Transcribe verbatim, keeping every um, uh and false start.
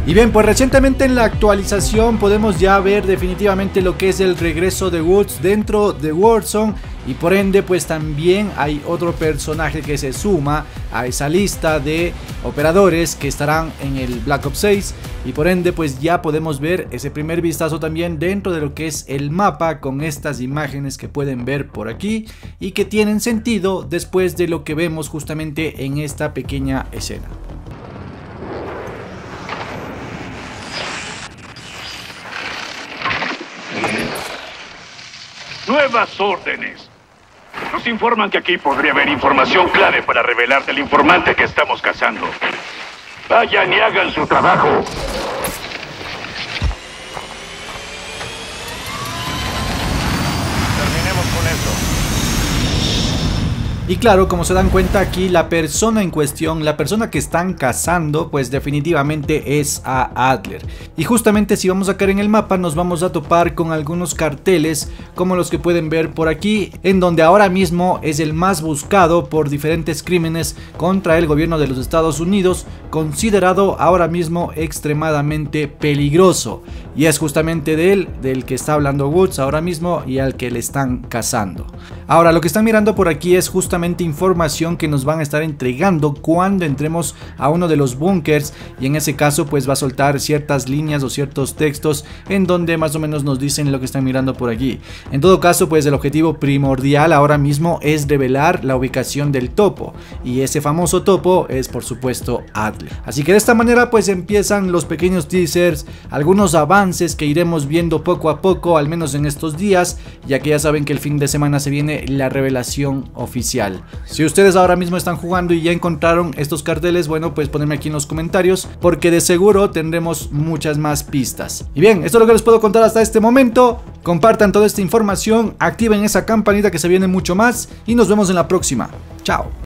Y bien, pues recientemente en la actualización podemos ya ver definitivamente lo que es el regreso de Woods dentro de Warzone. Y por ende pues también hay otro personaje que se suma a esa lista de operadores que estarán en el Black Ops seis. Y por ende pues ya podemos ver ese primer vistazo también dentro de lo que es el mapa, con estas imágenes que pueden ver por aquí y que tienen sentido después de lo que vemos justamente en esta pequeña escena. Nuevas órdenes. Nos informan que aquí podría haber información clave para revelarte al informante que estamos cazando. Vayan y hagan su trabajo. Terminemos con esto. Y claro, como se dan cuenta aquí, la persona en cuestión, la persona que están cazando, pues definitivamente es a Adler. Y justamente si vamos a caer en el mapa nos vamos a topar con algunos carteles como los que pueden ver por aquí, en donde ahora mismo es el más buscado por diferentes crímenes contra el gobierno de los Estados Unidos, considerado ahora mismo extremadamente peligroso. Y es justamente de él, del que está hablando Woods ahora mismo y al que le están cazando. Ahora, lo que están mirando por aquí es justamente información que nos van a estar entregando cuando entremos a uno de los búnkers, y en ese caso pues va a soltar ciertas líneas o ciertos textos en donde más o menos nos dicen lo que están mirando por aquí. En todo caso pues el objetivo primordial ahora mismo es revelar la ubicación del topo, y ese famoso topo es por supuesto Adler. Así que de esta manera pues empiezan los pequeños teasers, algunos avances que iremos viendo poco a poco, al menos en estos días, ya que ya saben que el fin de semana se viene la revelación oficial. Si ustedes ahora mismo están jugando y ya encontraron estos carteles, bueno, pues ponedme aquí en los comentarios, porque de seguro tendremos muchas más pistas. Y bien, esto es lo que les puedo contar hasta este momento. Compartan toda esta información, activen esa campanita que se viene mucho más y nos vemos en la próxima. Chao.